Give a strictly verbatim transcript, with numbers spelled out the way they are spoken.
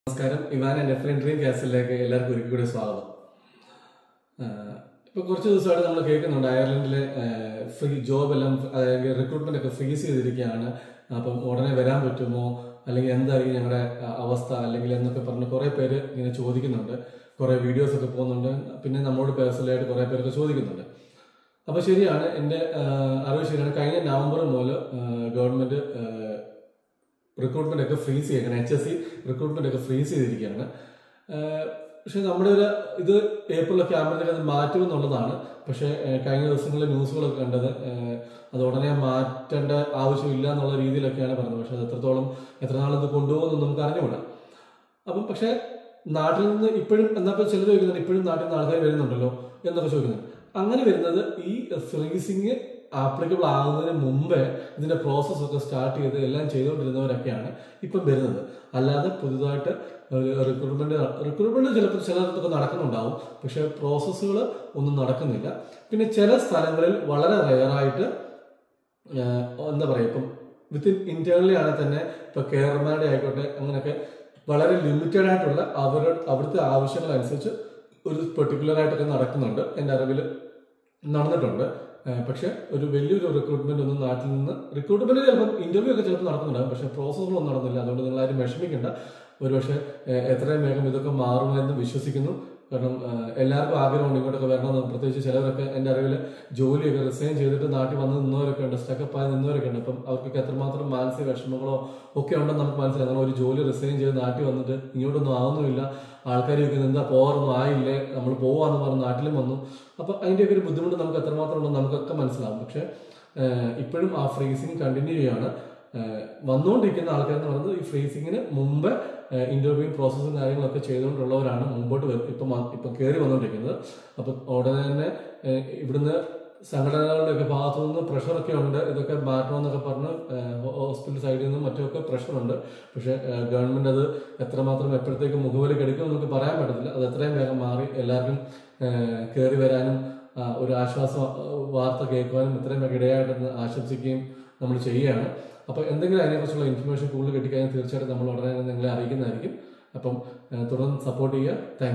നമസ്കാരം. ഇവാൻ എൻ്റെ front dream ക്യാസിലേക്ക് എല്ലാവർക്കും ഒരിക്കൽ കൂടി സ്വാഗതം. ഇപ്പോൾ കുറച്ച് ദിവസമായിട്ട് നമ്മൾ കേൾക്കുന്നുണ്ട് അയർലൻഡിലെ ഫ്രീ ജോബ് എല്ലാം അതായത് റിക്രൂട്ട്മെന്റ് ഒക്കെ ഫ്രീസ് ചെയ്തിരിക്കുകയാണ്. അപ്പം ഉടനെ വരാൻ പറ്റുമോ, അല്ലെങ്കിൽ എന്തായിരിക്കും ഞങ്ങളുടെ അവസ്ഥ, അല്ലെങ്കിൽ എന്നൊക്കെ പറഞ്ഞ് കുറേ പേര് ഇങ്ങനെ ചോദിക്കുന്നുണ്ട്. കുറേ വീഡിയോസ് ഒക്കെ പോകുന്നുണ്ട്. പിന്നെ നമ്മളോട് പേഴ്സണലായിട്ട് കുറേ പേരൊക്കെ ചോദിക്കുന്നുണ്ട്. അപ്പോൾ ശരിയാണ്, എൻ്റെ അറിവ് ശരിയാണ്. കഴിഞ്ഞ നവംബർ മുതൽ ഗവൺമെന്റ് റിക്രൂട്ട്മെന്റ് ഒക്കെ ഫ്രീസ് ചെയ്യണം. എച്ച് എസ് സി റിക്രൂട്ട്മെന്റ് ഒക്കെ ഫ്രീസ് ചെയ്തിരിക്കുകയാണ്. പക്ഷെ നമ്മുടെ ഒരു ഇത് ഏപ്രിലൊക്കെ ആകുമ്പോഴത്തേക്ക് അത് മാറ്റുമെന്നുള്ളതാണ്. പക്ഷെ കഴിഞ്ഞ ദിവസങ്ങളിലെ ന്യൂസുകളൊക്കെ കണ്ടത് അത് ഉടനെ മാറ്റേണ്ട ആവശ്യമില്ല എന്നുള്ള രീതിയിലൊക്കെയാണ് പറഞ്ഞത്. പക്ഷെ അത് എത്രത്തോളം എത്ര നാളിത് കൊണ്ടുപോകുമെന്ന് നമുക്ക് അറിഞ്ഞുകൂടാ. അപ്പം പക്ഷെ നാട്ടിൽ നിന്ന് ഇപ്പോഴും എന്നപ്പോൾ ചിലർ ചോദിക്കുന്നുണ്ട്, ഇപ്പോഴും നാട്ടിൽ നിന്ന് ആൾക്കാർ വരുന്നുണ്ടല്ലോ എന്നൊക്കെ ചോദിക്കുന്നുണ്ട്. അങ്ങനെ വരുന്നത് ഈ ഫ്രീസിങ് ആപ്ലിക്കബിൾ ആകുന്നതിന് മുമ്പേ ഇതിന്റെ പ്രോസസ് ഒക്കെ സ്റ്റാർട്ട് ചെയ്ത് എല്ലാം ചെയ്തുകൊണ്ടിരുന്നവരൊക്കെയാണ് ഇപ്പം വരുന്നത്. അല്ലാതെ പുതുതായിട്ട് റിക്രൂട്ട്മെന്റ് റിക്രൂട്ട്മെന്റ് ചിലപ്പോൾ ചിലർക്കൊക്കെ നടക്കുന്നുണ്ടാവും, പക്ഷെ പ്രോസസ്സുകൾ ഒന്നും നടക്കുന്നില്ല. പിന്നെ ചില സ്ഥലങ്ങളിൽ വളരെ റെയറായിട്ട് എന്താ പറയുക, ഇപ്പം വിത്തിൻ ഇന്റേണലി ആണെങ്കിൽ തന്നെ ഇപ്പൊ കേരളമാരുടെ ആയിക്കോട്ടെ, അങ്ങനെയൊക്കെ വളരെ ലിമിറ്റഡ് ആയിട്ടുള്ള അവരുടെ അവിടുത്തെ ആവശ്യങ്ങൾ അനുസരിച്ച് ഒരു പെർട്ടിക്കുലർ ആയിട്ടൊക്കെ നടക്കുന്നുണ്ട്. എൻ്റെ അറിവിൽ നടന്നിട്ടുണ്ട്. പക്ഷെ ഒരു വലിയൊരു റിക്രൂട്ട്മെന്റ് ഒന്നും നാട്ടിൽ നിന്ന് റിക്രൂട്ട്മെന്റ് ചിലപ്പോൾ ഇന്റർവ്യൂ ഒക്കെ ചിലപ്പോൾ നടക്കുന്നുണ്ടാകും, പക്ഷെ പ്രോസസ്സുകളൊന്നും നടന്നില്ല. അതുകൊണ്ട് നിങ്ങൾ ആരും വിഷമിക്കേണ്ട. ഒരുപക്ഷെ എത്രയും വേഗം ഇതൊക്കെ മാറുമെന്ന് വിശ്വസിക്കുന്നു. കാരണം എല്ലാവർക്കും ആഗ്രഹമുണ്ട് ഇങ്ങോട്ടൊക്കെ വരണമെന്ന്. പ്രത്യേകിച്ച് ചിലവരൊക്കെ എൻ്റെ അറിവിൽ ജോലിയൊക്കെ റിസൈൻ ചെയ്തിട്ട് നാട്ടിൽ വന്ന് നിന്നവരൊക്കെ ഉണ്ട്, സ്റ്റക്കപ്പായി നിന്നവരൊക്കെ ഉണ്ട്. അപ്പം അവർക്കൊക്കെ എത്രമാത്രം മാനസിക വിഷമങ്ങളോ ഒക്കെ ഉണ്ടെന്ന് നമുക്ക് മനസ്സിലായി. കാരണം ഒരു ജോലി റിസൈൻ ചെയ്ത് നാട്ടിൽ വന്നിട്ട് ഇങ്ങോട്ടൊന്നും ആവുന്നുമില്ല, ആൾക്കാർ ചോദിക്കുന്നത് എന്താ പോകാറൊന്നും ആയില്ലേ, നമ്മൾ പോവാന്ന് പറഞ്ഞ് നാട്ടിലും വന്നു. അപ്പം അതിൻ്റെയൊക്കെ ഒരു ബുദ്ധിമുട്ട് നമുക്ക് എത്രമാത്രം ഉണ്ടെന്ന് നമുക്കൊക്കെ മനസ്സിലാവും. പക്ഷെ ഇപ്പോഴും ആ ഫ്രീസിങ് കണ്ടിന്യൂ ചെയ്യാണ്. വന്നുകൊണ്ടിരിക്കുന്ന ആൾക്കാരെന്ന് പറയുന്നത് ഈ ഫ്രീസിങ്ങിന് മുമ്പ് ഇന്റർവ്യൂ പ്രോസസ്സും കാര്യങ്ങളൊക്കെ ചെയ്തുകൊണ്ടുള്ളവരാണ് മുമ്പോട്ട് ഇപ്പം ഇപ്പം കയറി വന്നുകൊണ്ടിരിക്കുന്നത്. അപ്പം ഉടനെ തന്നെ ഇവിടുന്ന് സംഘടനകളുടെ ഒക്കെ ഭാഗത്തു നിന്ന് പ്രഷറൊക്കെ ഉണ്ട്, ഇതൊക്കെ മാറ്റണമെന്നൊക്കെ പറഞ്ഞ് ഹോസ്പിറ്റൽ സൈഡിൽ നിന്നും മറ്റുമൊക്കെ പ്രഷറുണ്ട്. പക്ഷെ ഗവൺമെന്റ് അത് എത്രമാത്രം എപ്പോഴത്തേക്ക് മുഖവിലേക്ക് എടുക്കും എന്നൊക്കെ പറയാൻ പറ്റത്തില്ല. അത് എത്രയും വേഗം മാറി എല്ലാവർക്കും കയറി വരാനും ഒരു ആശ്വാസ വാർത്ത കേൾക്കുവാനും എത്രയും വേഗം ഇടയായിട്ടെന്ന് ആശംസിക്കുകയും നമ്മൾ ചെയ്യുകയാണ്. അപ്പോൾ എന്തെങ്കിലും അതിനെക്കുറിച്ചുള്ള ഇൻഫർമേഷൻ കൂടുതൽ കിട്ടിക്കഴിഞ്ഞാൽ തീർച്ചയായിട്ടും നമ്മൾ ഉടനെ നിങ്ങളെ അറിയിക്കുന്നതായിരിക്കും. അപ്പം തുടർന്ന് സപ്പോർട്ട് ചെയ്യുക. താങ്ക്